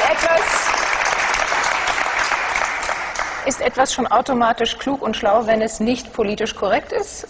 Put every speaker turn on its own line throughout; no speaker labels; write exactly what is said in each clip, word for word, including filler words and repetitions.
etwas, ist etwas schon automatisch klug und schlau, wenn es nicht politisch korrekt ist?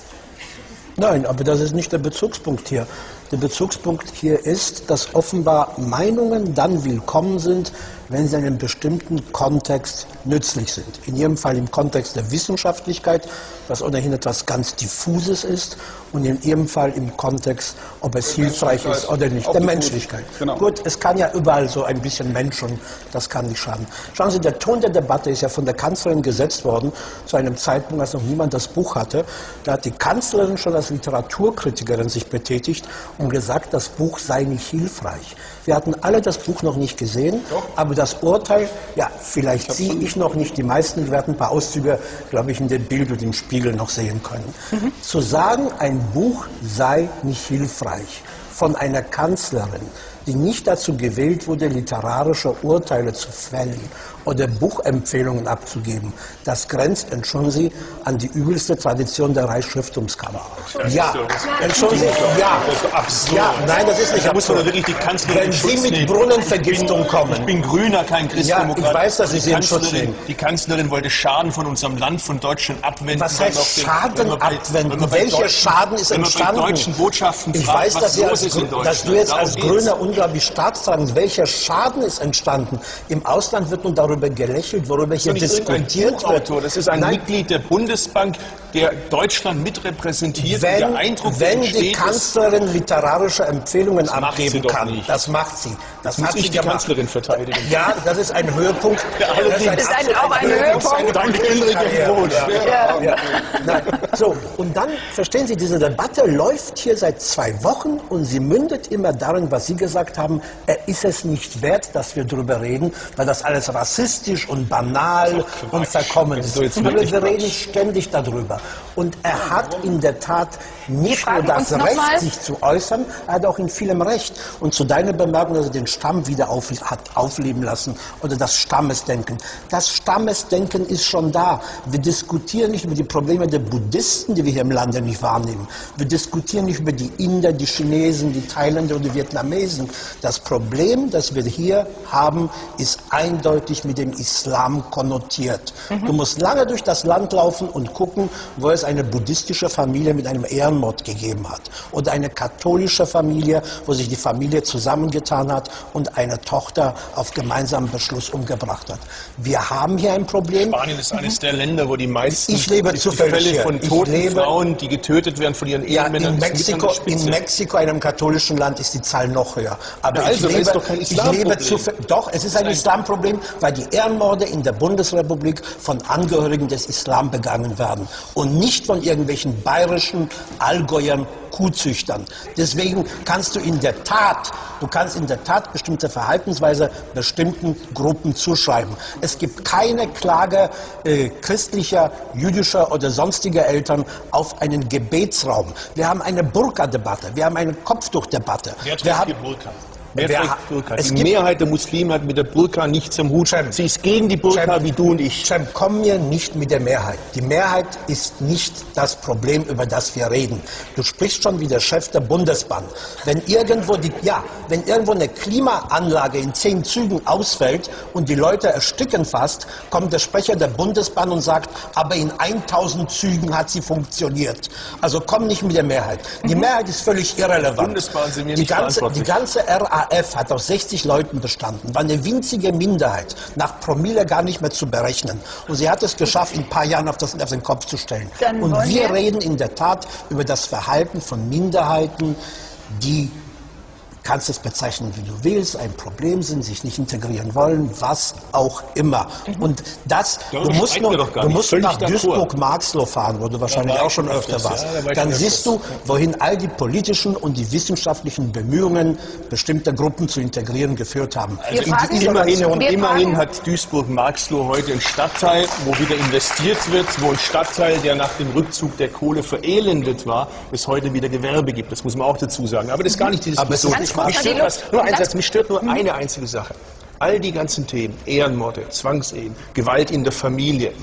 Nein, aber das ist nicht der Bezugspunkt hier. Der Bezugspunkt hier ist, dass offenbar Meinungen dann willkommen sind, wenn sie in einem bestimmten Kontext nützlich sind. In jedem Fall im Kontext der Wissenschaftlichkeit, was ohnehin etwas ganz Diffuses ist, und in jedem Fall im Kontext, ob es hilfreich ist oder nicht, der Menschlichkeit. Genau. Gut, es kann ja überall so ein bisschen Mensch und das kann nicht schaden. Schauen Sie, der Ton der Debatte ist ja von der Kanzlerin gesetzt worden, zu einem Zeitpunkt, als noch niemand das Buch hatte. Da hat die Kanzlerin schon als Literaturkritikerin sich betätigt und gesagt, das Buch sei nicht hilfreich. Wir hatten alle das Buch noch nicht gesehen, Doch. aber das Urteil, ja, vielleicht ich Sie, ich noch nicht, die meisten, wir hatten ein paar Auszüge, glaube ich, in dem Bild und im Spiegel noch sehen können. Mhm. Zu sagen, ein Buch sei nicht hilfreich von einer Kanzlerin, die nicht dazu gewählt wurde, literarische Urteile zu fällen oder Buchempfehlungen abzugeben, das grenzt, entschuldigen Sie, an die übelste Tradition der Reichsschrifttumskammer. Ja, entschuldigen Sie, ja, ja, nein, das ist nicht
da muss man wirklich die Kanzlerin
Wenn Sie mit Brunnenvergiftung kommen.
Ich bin Grüner, kein Christdemokrat.
Ja, ich weiß, dass Sie sie in Schutz nehmen.
Die Kanzlerin wollte Schaden von unserem Land, von Deutschland abwenden.
Was heißt Schaden abwenden? Welcher Schaden ist entstanden?
Wenn man bei deutschen Botschaften
ich weiß, dass, Sie als, dass du jetzt als Grüner unglaublich staatstragend, welcher Schaden ist entstanden? Im Ausland wird nun darüber gelächelt, worüber hier diskutiert wird.
Das ist ein Nein. Mitglied der Bundesbank, der Deutschland mitrepräsentiert.
Wenn,
der Eindruck,
wenn die Kanzlerin literarische Empfehlungen abgeben kann,
nicht.
das macht sie. Das,
das
hat
muss
sie
ich die
gemacht.
Kanzlerin verteidigen.
Ja, das ist ein Höhepunkt.
Ja,
das ist, ein
ist ein, auch ein Höhepunkt.
Danke, Ulrike Brot.
Ja. Ja. Nein. So, und dann, verstehen Sie, diese Debatte läuft hier seit zwei Wochen und sie mündet immer darin, was Sie gesagt haben, er ist es nicht wert, dass wir darüber reden, weil das alles rassistisch und banal und verkommen ist. Aber wir reden ständig darüber. Und er hat in der Tat nicht nur das Recht, sich zu äußern, er hat auch in vielem Recht. Und zu deiner Bemerkung, dass er den Stamm wieder auf, hat aufleben lassen oder das Stammesdenken. Das Stammesdenken ist schon da. Wir diskutieren nicht über die Probleme der Buddhisten, die wir hier im Lande nicht wahrnehmen. Wir diskutieren nicht über die Inder, die Chinesen, die Thailänder oder die Vietnamesen. Das Problem, das wir hier haben, ist eindeutig mit dem Islam konnotiert. Mhm. Du musst lange durch das Land laufen und gucken, wo es eine buddhistische Familie mit einem Ehrenmord gegeben hat. Oder eine katholische Familie, wo sich die Familie zusammengetan hat und eine Tochter auf gemeinsamen Beschluss umgebracht hat. Wir haben hier ein Problem.
Spanien ist eines der Länder, wo die meisten
ich lebe
die
zufällig
Fälle von toten
lebe,
Frauen, die getötet werden von ihren
ja,
Ehemännern.
In Mexiko, in Mexiko, einem katholischen Land, ist die Zahl noch höher. Aber
ja, also,
ich lebe,
ist doch kein
ich lebe doch, es ist ein, ein Islamproblem, weil die Ehrenmorde in der Bundesrepublik von Angehörigen des Islam begangen werden und nicht von irgendwelchen bayerischen Allgäuern Kuhzüchtern. Deswegen kannst du in der Tat, du kannst in der Tat bestimmte Verhaltensweise bestimmten Gruppen zuschreiben. Es gibt keine Klage äh, christlicher, jüdischer oder sonstiger Eltern auf einen Gebetsraum. Wir haben eine Burka-Debatte, wir haben eine Kopftuchdebatte.
Wer
wir haben,
die Burka? Wer trägt Burka? Die Mehrheit der Muslime hat mit der Burka nichts am Hut.
Cem,
Sie ist gegen die Burka
Cem,
wie du und ich.
Cem, komm mir nicht mit der Mehrheit. Die Mehrheit ist nicht das Problem, über das wir reden. Du sprichst schon wie der Chef der Bundesbahn. Wenn irgendwo, die, ja, wenn irgendwo eine Klimaanlage in zehn Zügen ausfällt und die Leute ersticken fast, kommt der Sprecher der Bundesbahn und sagt, aber in tausend Zügen hat sie funktioniert. Also komm nicht mit der Mehrheit. Die Mehrheit ist völlig irrelevant.
Bundesbahn sind wir
die
nicht
ganze, die ganze R A F hat aus sechzig Leuten bestanden, war eine winzige Minderheit, nach Promille gar nicht mehr zu berechnen. Und sie hat es geschafft, in ein paar Jahren auf, das, auf den Kopf zu stellen.
Dann
und wir,
wir
reden in der Tat über das Verhalten von Minderheiten, die, kannst es bezeichnen, wie du willst, ein Problem sind, sich nicht integrieren wollen, was auch immer. Mhm. Und das,
ja,
du musst, noch, du musst nach
Duisburg
Marxloh fahren, wo du wahrscheinlich auch schon öfter warst. Ja, da Dann siehst du, wohin all die politischen und die wissenschaftlichen Bemühungen, bestimmte Gruppen zu integrieren, geführt haben.
Also immerhin, und immerhin hat Duisburg-Marxloh heute einen Stadtteil, wo wieder investiert wird, wo ein Stadtteil, der nach dem Rückzug der Kohle verelendet war, es heute wieder Gewerbe gibt. Das muss man auch dazu sagen. Aber das ist gar nicht die Diskussion. Mich stört, was, nur ein Satz, mich stört nur eine einzige Sache. All die ganzen Themen, Ehrenmorde, Zwangsehen, Gewalt in der Familie,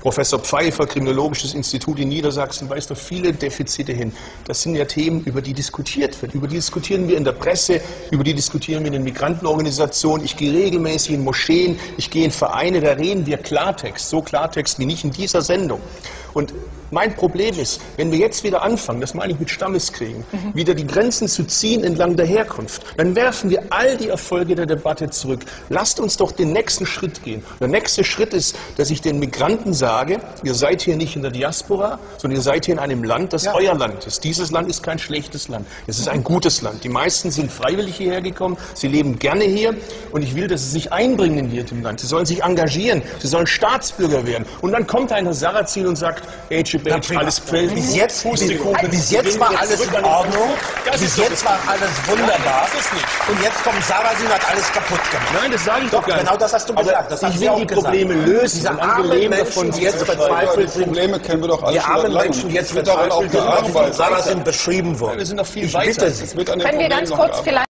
Professor Pfeiffer, Kriminologisches Institut in Niedersachsen, weist auf viele Defizite hin. Das sind ja Themen, über die diskutiert wird. Über die diskutieren wir in der Presse, über die diskutieren wir in den Migrantenorganisationen. Ich gehe regelmäßig in Moscheen, ich gehe in Vereine, da reden wir Klartext, so Klartext wie nicht in dieser Sendung. Und mein Problem ist, wenn wir jetzt wieder anfangen, das meine ich mit Stammeskriegen, mhm. wieder die Grenzen zu ziehen entlang der Herkunft, dann werfen wir all die Erfolge der Debatte zurück. Lasst uns doch den nächsten Schritt gehen. Der nächste Schritt ist, dass ich den Migranten sage, ihr seid hier nicht in der Diaspora, sondern ihr seid hier in einem Land, das ja. euer Land ist. Dieses Land ist kein schlechtes Land. Es ist ein gutes Land. Die meisten sind freiwillig hierher gekommen, sie leben gerne hier und ich will, dass sie sich einbringen hier im Land. Sie sollen sich engagieren, sie sollen Staatsbürger werden. Und dann kommt ein Herr Sarrazin und sagt, Age Age, alles Quellen.
Bis jetzt, bis, bis jetzt war alles in Ordnung, bis jetzt war alles wunderbar. Und jetzt kommt Sarrazin und hat alles kaputt gemacht.
Nein, das sage ich doch gar nicht.
Genau das hast du gesagt. Das
ich will die Probleme lösen.
Diese armen Menschen, die jetzt verzweifelt sind,
Probleme kennen wir doch alle.
Die armen Menschen, die jetzt verzweifelt sind, die von Sarrazin beschrieben wurden.
Wir sind noch viel
ich
weiter.
bitte Sie.
Können wir ganz kurz vielleicht